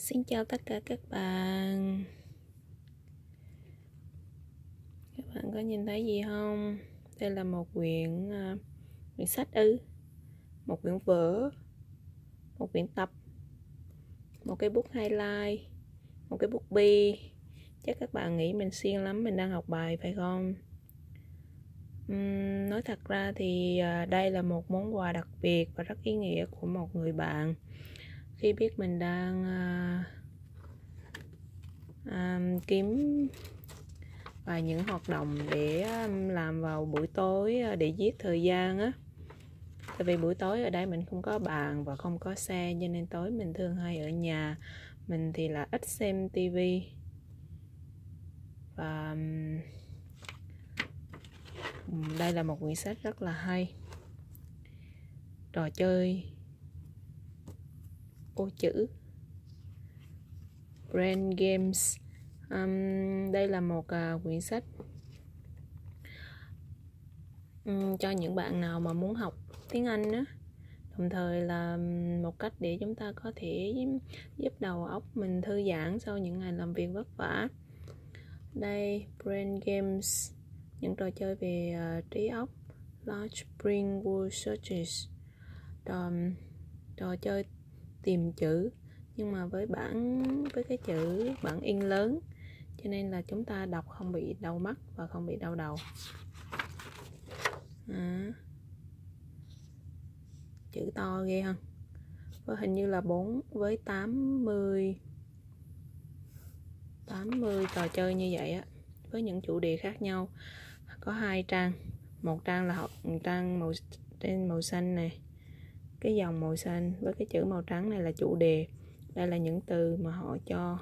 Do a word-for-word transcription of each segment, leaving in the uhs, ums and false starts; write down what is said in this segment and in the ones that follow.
Xin chào tất cả các bạn. Các bạn có nhìn thấy gì không? Đây là một quyển uh, quyển sách ư, một quyển vở, một quyển tập, một cái bút highlight, một cái bút bi. Chắc các bạn nghĩ mình siêng lắm, mình đang học bài phải không? Uhm, nói thật ra thì uh, đây là một món quà đặc biệt và rất ý nghĩa của một người bạn khi biết mình đang uh, uh, kiếm và những hoạt động để làm vào buổi tối để giết thời gian á. Tại vì buổi tối ở đây mình không có bàn và không có xe, cho nên tối mình thường hay ở nhà. Mình thì là ít xem tivi. Và đây là một quyển sách rất là hay. Trò chơi ô chữ, Brain Games. Um, đây là một uh, quyển sách um, cho những bạn nào mà muốn học tiếng Anh á, đồng thời là một cách để chúng ta có thể giúp đầu óc mình thư giãn sau những ngày làm việc vất vả. Đây, Brain Games, những trò chơi về uh, trí óc. Large Brain Word Searches, trò, trò chơi tìm chữ nhưng mà với bản với cái chữ bản in lớn, cho nên là chúng ta đọc không bị đau mắt và không bị đau đầu. À, chữ to ghê không? Và hình như là bốn với tám mươi tám mươi trò chơi như vậy á, với những chủ đề khác nhau. Có hai trang, một trang là học trang màu trên màu xanh này, cái dòng màu xanh với cái chữ màu trắng này là chủ đề. Đây là những từ mà họ cho,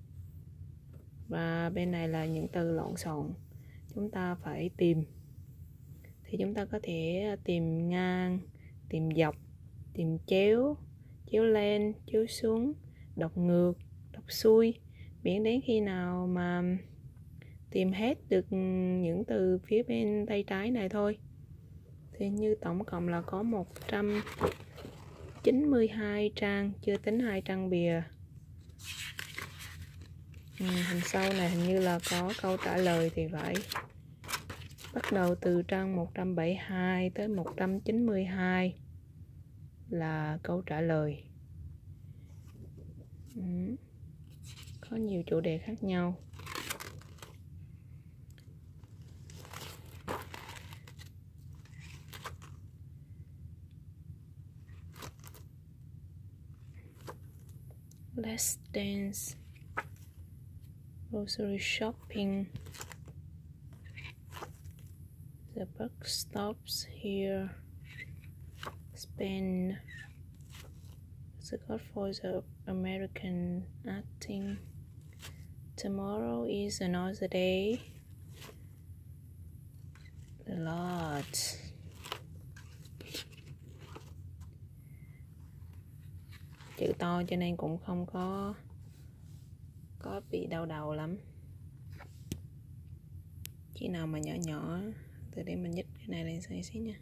và bên này là những từ lộn xộn chúng ta phải tìm. Thì chúng ta có thể tìm ngang, tìm dọc, tìm chéo, chéo lên, chéo xuống, đọc ngược, đọc xuôi, miễn đến khi nào mà tìm hết được những từ phía bên tay trái này thôi. Thì như tổng cộng là có một trăm chín mươi hai trang, chưa tính hai trang bìa. Ừ, hình sau này hình như là có câu trả lời thì phải. Bắt đầu từ trang một trăm bảy mươi hai tới một trăm chín mươi hai là câu trả lời. Ừ. Có nhiều chủ đề khác nhau. Let's dance. Grocery shopping. The buck stops here. Spend. The Godfather of American acting. Tomorrow is another day. The Lord. Chữ to cho nên cũng không có có bị đau đầu lắm. Khi nào mà nhỏ nhỏ, từ để mình nhích cái này lên xíu xíu nha.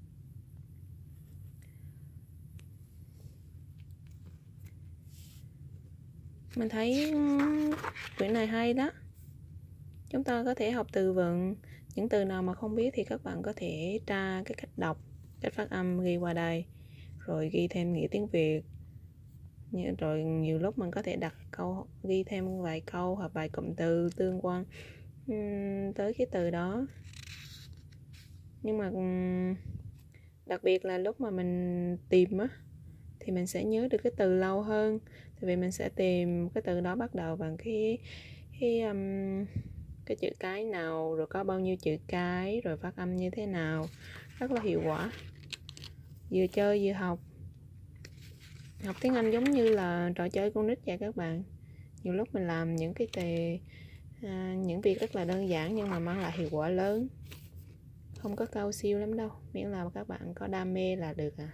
Mình thấy quyển này hay đó. Chúng ta có thể học từ vựng. Những từ nào mà không biết thì các bạn có thể tra cái cách đọc, cách phát âm ghi qua đây, rồi ghi thêm nghĩa tiếng Việt. Rồi nhiều lúc mình có thể đặt câu, ghi thêm vài câu hoặc vài cụm từ tương quan uhm, tới cái từ đó. Nhưng mà đặc biệt là lúc mà mình tìm á, thì mình sẽ nhớ được cái từ lâu hơn. Tại vì mình sẽ tìm cái từ đó bắt đầu bằng cái cái um, cái chữ cái nào, rồi có bao nhiêu chữ cái, rồi phát âm như thế nào. Rất là hiệu quả. Vừa chơi vừa học. Học tiếng Anh giống như là trò chơi con nít vậy các bạn. Nhiều lúc mình làm những cái tề à, những việc rất là đơn giản nhưng mà mang lại hiệu quả lớn. Không có cao siêu lắm đâu, miễn là các bạn có đam mê là được à.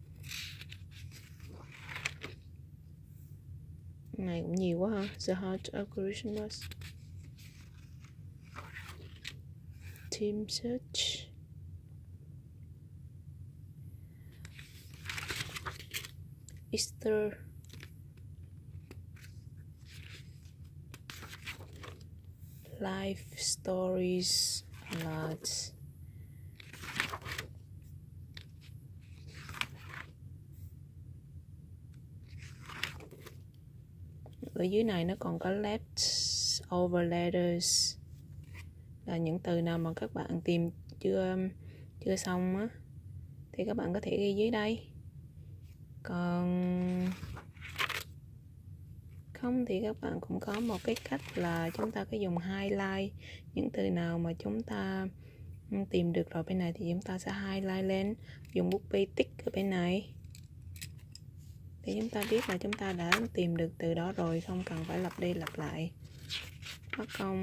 Này cũng nhiều quá ha. The Heart of Christmas. Team Search. Easter. life stories a lot. Ở dưới này nó còn có leftover letters, là những từ nào mà các bạn tìm chưa chưa xong á thì các bạn có thể ghi dưới đây. Còn không thì các bạn cũng có một cái cách là chúng ta có dùng highlight những từ nào mà chúng ta tìm được rồi bên này thì chúng ta sẽ highlight lên, dùng bút bi tích ở bên này để chúng ta biết là chúng ta đã tìm được từ đó rồi, không cần phải lặp đi lặp lại mất công.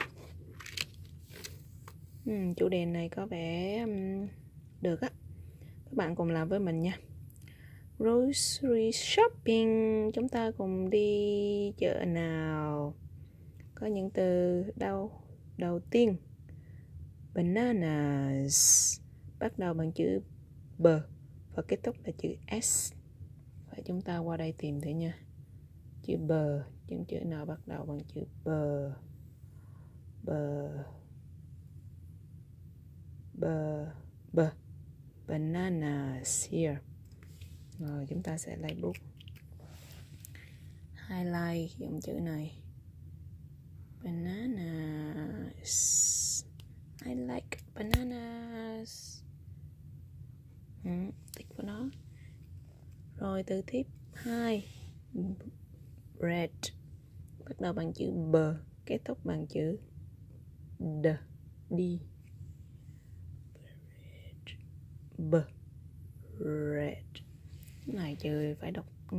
uhm, chủ đề này có vẻ um, được á, các bạn cùng làm với mình nha. Grocery shopping, chúng ta cùng đi chợ nào. Có những từ đâu? Đầu tiên bananas, bắt đầu bằng chữ B và kết thúc là chữ S. Và chúng ta qua đây tìm thử nha. Chữ B, những chữ nào bắt đầu bằng chữ B? B B B bananas here. Rồi chúng ta sẽ lấy bút highlight dòng chữ này. Bananas. I like bananas. Ừ, tích vào nó. Rồi từ tiếp hai, bread, bắt đầu bằng chữ B, kết thúc bằng chữ D. Đi. B. Bread. Cái này trừ phải đọc ừ.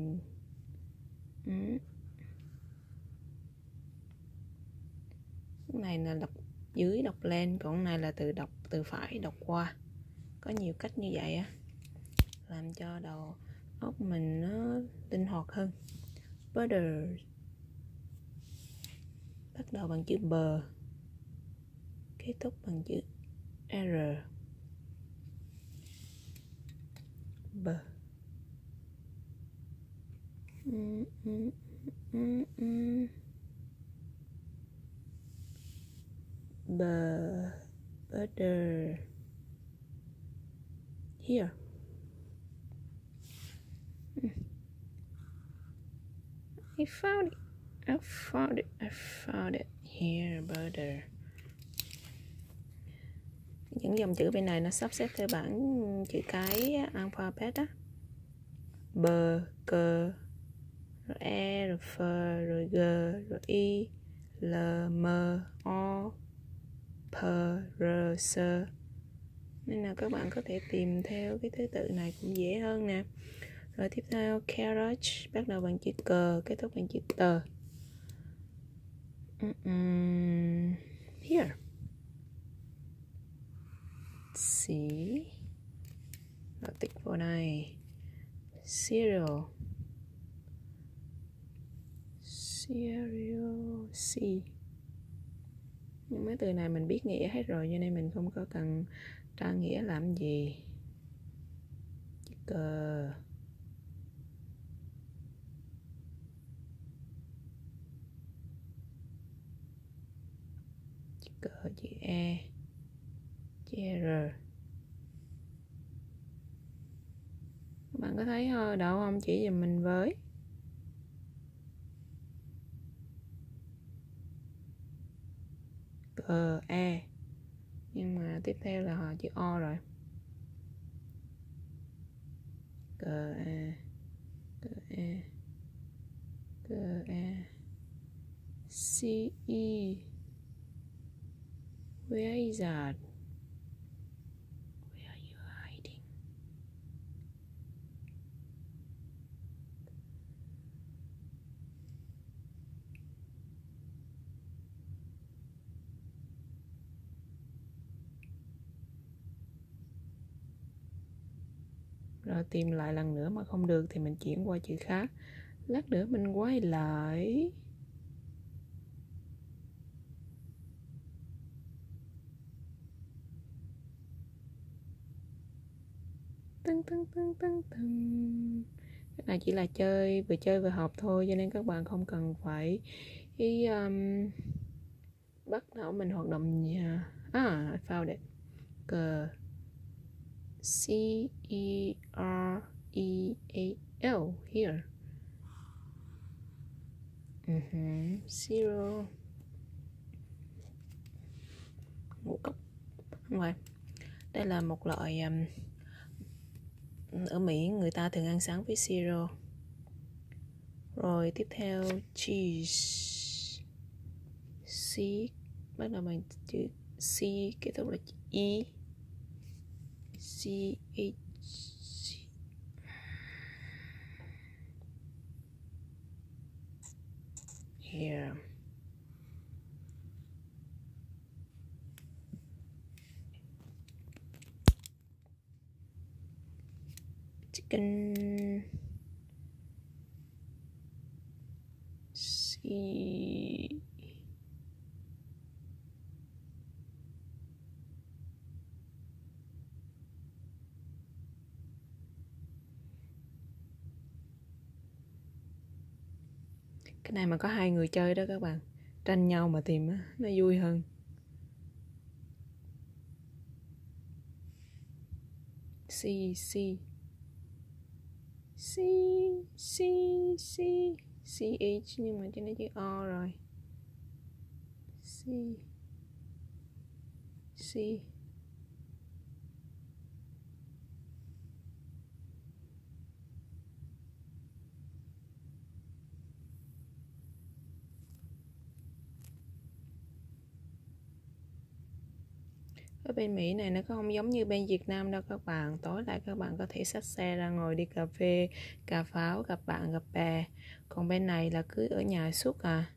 Cái này là đọc dưới đọc lên, còn cái này là từ đọc từ phải đọc qua. Có nhiều cách như vậy á, làm cho đầu óc mình nó linh hoạt hơn. Butter, bắt đầu bằng chữ B, kết thúc bằng chữ R. B. Mm, mm, mm, mm. B. Butter. Here. I found it. I found it. I found it. Here, butter. Những dòng chữ bên này nó sắp xếp theo bảng chữ cái alphabet á. B, cơ, rồi E, rồi F, rồi G, rồi I, L, M, O, P, R, S. Nên là các bạn có thể tìm theo cái thứ tự này cũng dễ hơn nè. Rồi tiếp theo carrot, bắt đầu bằng chữ cờ, kết thúc bằng chữ tờ. Mm-mm. Here. See. Rồi tích vào đây. Cereal. Cereal. C. Nhưng mấy từ này mình biết nghĩa hết rồi cho nên mình không có cần tra nghĩa làm gì. Chữ cờ. Chữ cờ, chữ E, chữ R. Các bạn có thấy đâu không? Chỉ giùm mình với. Cờ, E. Nhưng mà tiếp theo là họ chữ O rồi. Cờ, E. Cờ, E. Cờ, E. C, E. Where is that? Where are you hiding? Rồi tìm lại lần nữa mà không được thì mình chuyển qua chữ khác. Lát nữa mình quay lại. Tưng tưng tưng tưng tưng. Cái này chỉ là chơi, vừa chơi vừa học thôi, cho nên các bạn không cần phải ý, um, bắt đầu mình hoạt động gì à? Ah, I found it. C C E R E A L here. Uh-huh. Zero. Ngũ cốc. Không phải. Đây là một loại um, ở Mỹ người ta thường ăn sáng với siro. Rồi tiếp theo cheese. C bắt đầu bằng chữ C, kết thúc là chữ E. C H here. Chicken. C cái này mà có hai người chơi đó các bạn, tranh nhau mà tìm á, nó vui hơn. C C C C C C H nhưng mà trên đây chữ O rồi. C C ở bên Mỹ này nó không giống như bên Việt Nam đâu các bạn. Tối lại các bạn có thể xách xe ra ngồi đi cà phê, cà pháo, gặp bạn gặp bè. Còn bên này là cứ ở nhà suốt à.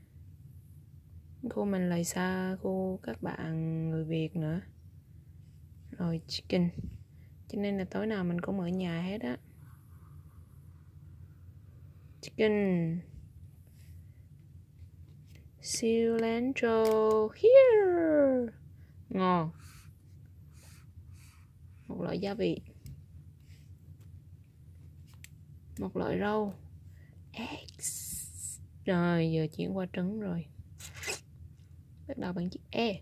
Khu mình lại xa khu các bạn người Việt nữa. Rồi chicken, cho nên là tối nào mình cũng ở nhà hết á. Chicken, cilantro here, ngon. Một loại gia vị, một loại rau, eggs. Rồi giờ chuyển qua trứng rồi. Bắt đầu bằng chữ E.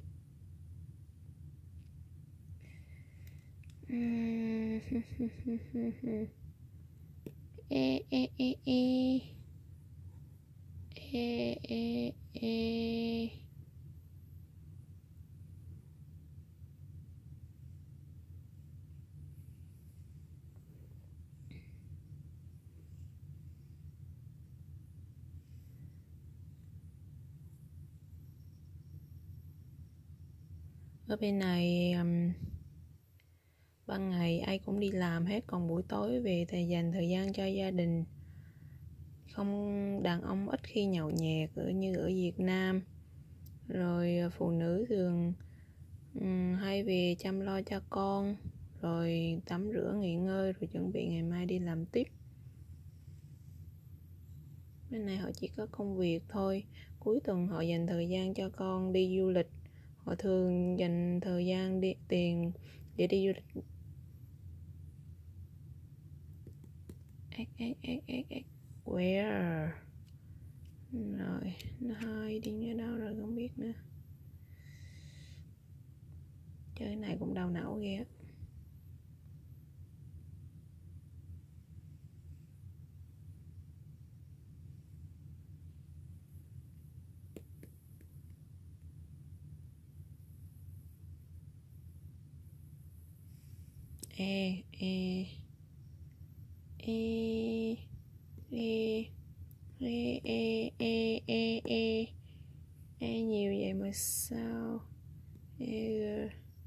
E e e e e e e ở bên này um, ban ngày ai cũng đi làm hết, còn buổi tối về thì dành thời gian cho gia đình. Không, đàn ông ít khi nhậu nhẹt ở như ở Việt Nam. Rồi phụ nữ thường um, hay về chăm lo cho con, rồi tắm rửa nghỉ ngơi, rồi chuẩn bị ngày mai đi làm tiếp. Bên này họ chỉ có công việc thôi. Cuối tuần họ dành thời gian cho con đi du lịch. Họ thường dành thời gian đi, tiền để đi du lịch. Where? Rồi, nó hơi đi ở đâu rồi không biết nữa. Chơi này cũng đau não ghê. E e e e e e e e e e nhiều vậy mà sao? E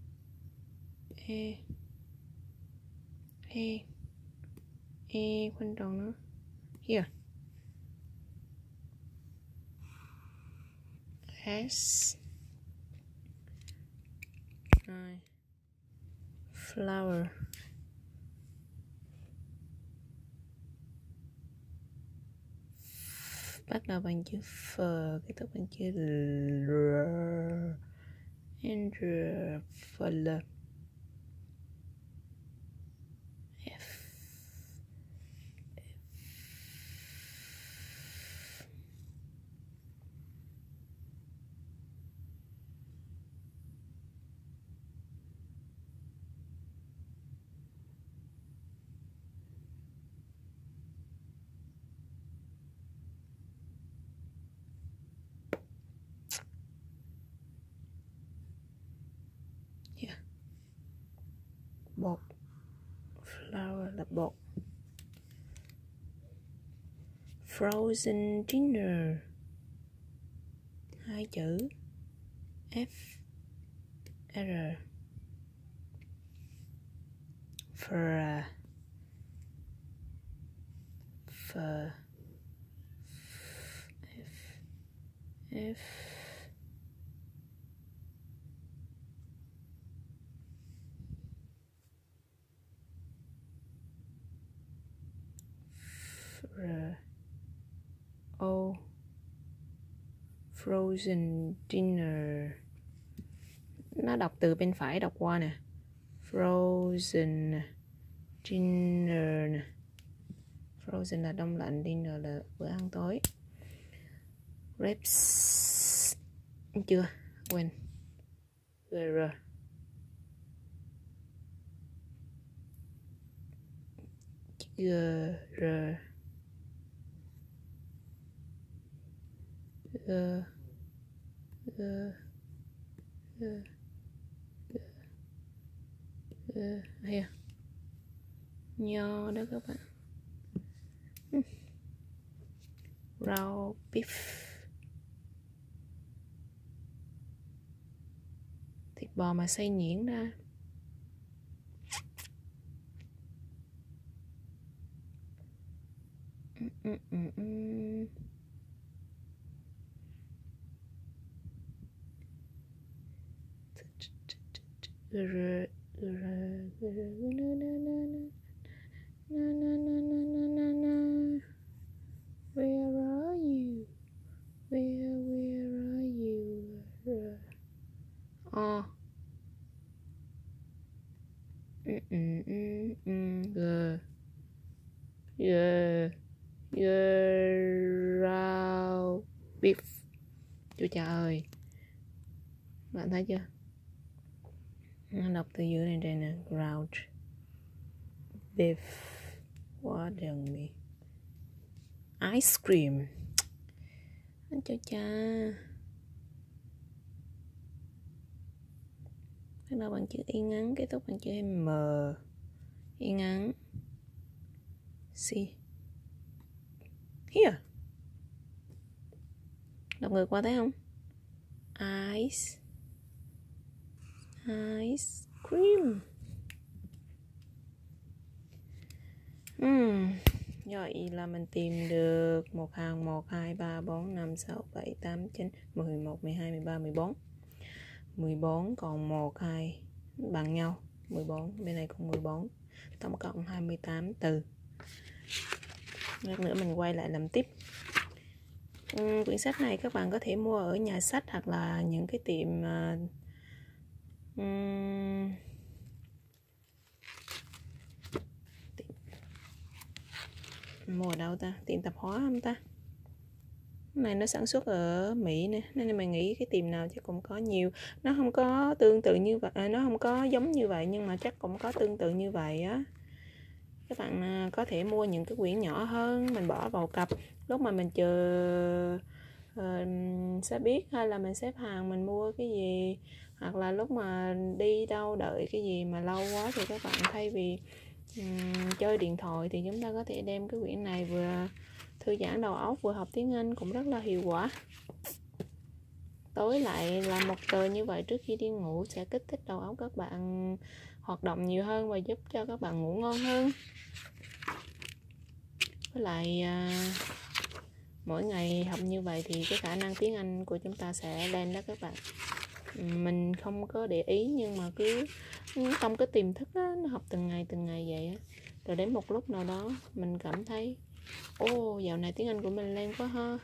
e e e quan trọng nữa. Here. S. Rồi. Flower. Bắt đầu bằng chữ F, kết thúc bằng chữ L. Andrew Fuller. F. bột. Flour là bột. Frozen dinner, hai chữ F R. F F F R O. Frozen dinner. Nó đọc từ bên phải đọc qua nè. Frozen dinner nè. Frozen là đông lạnh, dinner là bữa ăn tối. Ribs chưa? Quên. R G R G G G G hay nho đó các bạn. Rau beef, thịt bò mà xay nhuyễn ra. Ừ, ừ, ừ. Where are you? Where where are you? Oh. Ừ, ừ, ừ, ừ. G G G rau beef. Chú cha ơi, bạn thấy chưa? Nó đọc từ dưới này đây nè. Ground beef. Quá đừng đi. Ice cream. Anh cho cha. Bắt đầu bằng chữ Y ngắn, kết thúc bằng chữ M. Y ngắn. C. Here. Đọc ngược qua thấy không? Ice. Ice cream. Uhm. Rồi là mình tìm được một hàng một, hai, ba, bốn, năm, sáu, bảy, tám, chín, mười một, mười hai, mười ba, mười bốn. mười bốn còn một, hai bằng nhau. mười bốn, bên này còn mười bốn. Tổng cộng hai mươi tám từ. Lát nữa mình quay lại làm tiếp. Ừ, quyển sách này các bạn có thể mua ở nhà sách hoặc là những cái tiệm uh, um, tiệm... mua ở đâu ta? Tiệm tạp hóa không ta? Cái này nó sản xuất ở Mỹ nè, nên mình nghĩ cái tiệm nào chắc cũng có nhiều. Nó không có tương tự như vậy, nó không có giống như vậy nhưng mà chắc cũng có tương tự như vậy á. Các bạn có thể mua những cái quyển nhỏ hơn, mình bỏ vào cặp. Lúc mà mình chờ uh, xe buýt hay là mình xếp hàng mình mua cái gì, hoặc là lúc mà đi đâu đợi cái gì mà lâu quá thì các bạn thay vì um, chơi điện thoại thì chúng ta có thể đem cái quyển này vừa thư giãn đầu óc vừa học tiếng Anh cũng rất là hiệu quả. Tối lại là một tờ như vậy trước khi đi ngủ sẽ kích thích đầu óc các bạn hoạt động nhiều hơn và giúp cho các bạn ngủ ngon hơn. Với lại à, mỗi ngày học như vậy thì cái khả năng tiếng Anh của chúng ta sẽ lên đó các bạn. Mình không có để ý nhưng mà cứ trong cái tiềm thức đó, nó học từng ngày từng ngày vậy á. Rồi đến một lúc nào đó mình cảm thấy ô dạo này tiếng Anh của mình lên quá ha.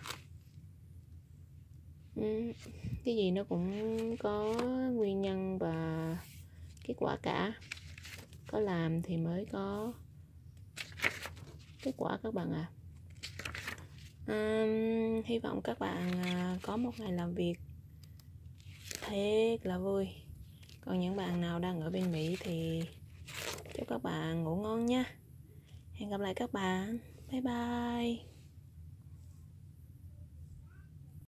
Ừ, cái gì nó cũng có nguyên nhân và kết quả cả. Có làm thì mới có kết quả các bạn ạ. À. À, hy vọng các bạn có một ngày làm việc thật là vui. Còn những bạn nào đang ở bên Mỹ thì chúc các bạn ngủ ngon nha. Hẹn gặp lại các bạn. Bye bye.